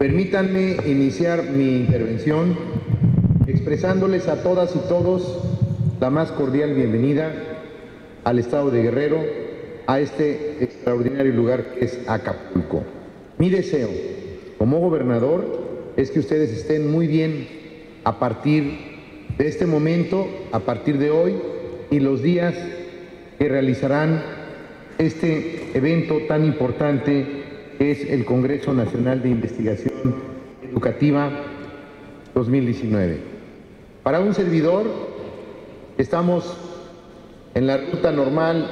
Permítanme iniciar mi intervención expresándoles a todas y todos la más cordial bienvenida al estado de Guerrero, a este extraordinario lugar que es Acapulco. Mi deseo como gobernador es que ustedes estén muy bien a partir de este momento, a partir de hoy y los días que realizarán este evento tan importante que es el Congreso Nacional de Investigación Educativa 2019. Para un servidor, estamos en la ruta normal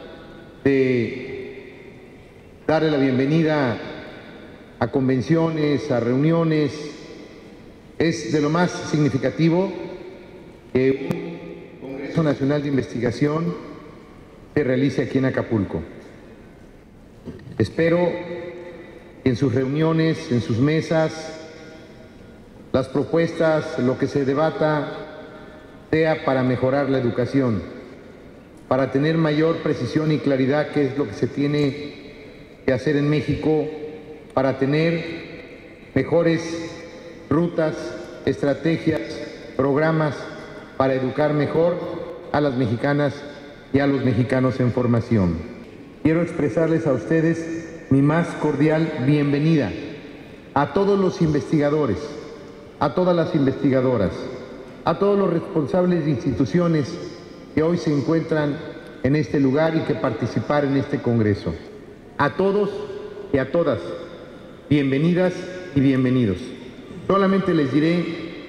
de darle la bienvenida a convenciones, a reuniones. Es de lo más significativo que un Congreso Nacional de Investigación se realice aquí en Acapulco. Espero que en sus reuniones, en sus mesas, las propuestas, lo que se debata, sea para mejorar la educación, para tener mayor precisión y claridad qué es lo que se tiene que hacer en México, para tener mejores rutas, estrategias, programas para educar mejor a las mexicanas y a los mexicanos en formación. Quiero expresarles a ustedes mi más cordial bienvenida a todos los investigadores, a todas las investigadoras, a todos los responsables de instituciones que hoy se encuentran en este lugar y que participaron en este congreso. A todos y a todas, bienvenidas y bienvenidos. Solamente les diré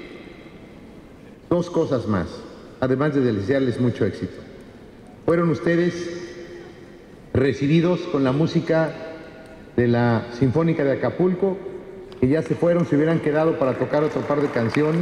dos cosas más, además de desearles mucho éxito. Fueron ustedes recibidos con la música de la Sinfónica de Acapulco, que ya se fueron, se hubieran quedado para tocar otro par de canciones.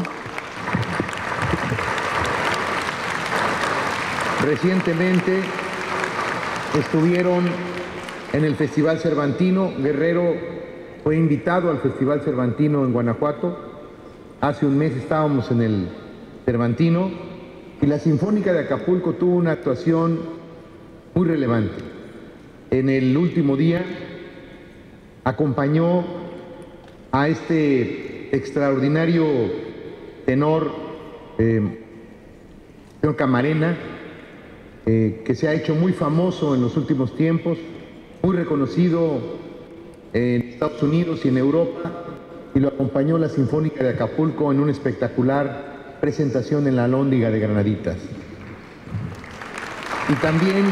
Recientemente estuvieron en el Festival Cervantino. Guerrero fue invitado al Festival Cervantino en Guanajuato. Hace un mes estábamos en el Cervantino y la Sinfónica de Acapulco tuvo una actuación muy relevante. En el último día acompañó a este extraordinario tenor, señor Camarena, que se ha hecho muy famoso en los últimos tiempos, muy reconocido en Estados Unidos y en Europa, y lo acompañó la Sinfónica de Acapulco en una espectacular presentación en la Alhóndiga de Granaditas. Y también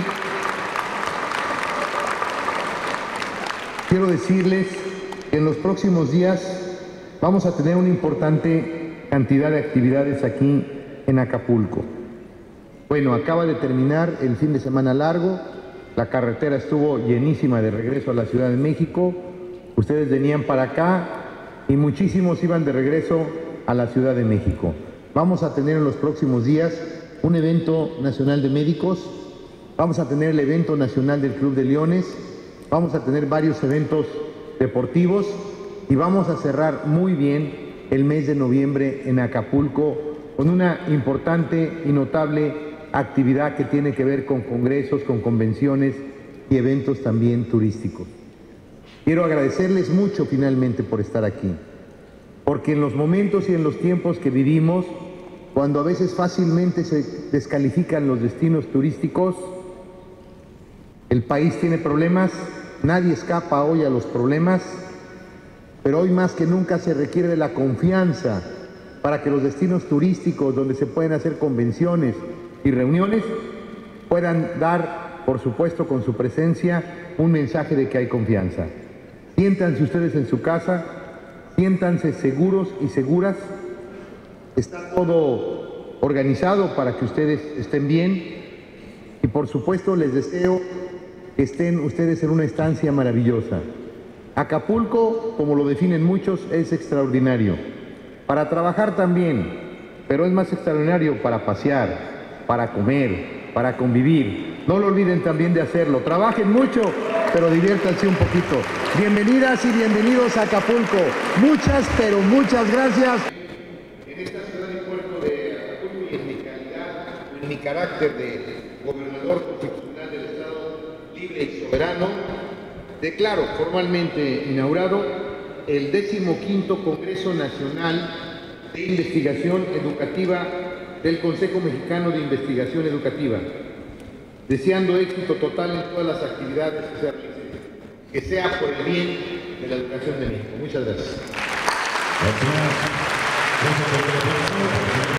quiero decirles que en los próximos días vamos a tener una importante cantidad de actividades aquí en Acapulco. Bueno, acaba de terminar el fin de semana largo, la carretera estuvo llenísima de regreso a la Ciudad de México, ustedes venían para acá y muchísimos iban de regreso a la Ciudad de México. Vamos a tener en los próximos días un evento nacional de médicos, vamos a tener el evento nacional del Club de Leones, vamos a tener varios eventos deportivos y vamos a cerrar muy bien el mes de noviembre en Acapulco con una importante y notable actividad que tiene que ver con congresos, con convenciones y eventos también turísticos. Quiero agradecerles mucho finalmente por estar aquí, porque en los momentos y en los tiempos que vivimos, cuando a veces fácilmente se descalifican los destinos turísticos, el país tiene problemas, nadie escapa hoy a los problemas, pero hoy más que nunca se requiere de la confianza para que los destinos turísticos donde se pueden hacer convenciones y reuniones puedan dar, por supuesto, con su presencia, un mensaje de que hay confianza. Siéntanse ustedes en su casa, siéntanse seguros y seguras. Está todo organizado para que ustedes estén bien y, por supuesto, les deseo que estén ustedes en una estancia maravillosa. Acapulco, como lo definen muchos, es extraordinario. Para trabajar también, pero es más extraordinario para pasear, para comer, para convivir. No lo olviden también de hacerlo. Trabajen mucho, pero diviértanse un poquito. Bienvenidas y bienvenidos a Acapulco. Muchas, pero muchas gracias. En esta ciudad y puerto de Acapulco y en mi calidad, en mi carácter de gobernador constitucional del Estado libre y soberano, declaro formalmente inaugurado el 15º Congreso Nacional de Investigación Educativa del Consejo Mexicano de Investigación Educativa, deseando éxito total en todas las actividades que se realicen, que sea por el bien de la educación de México. Muchas gracias.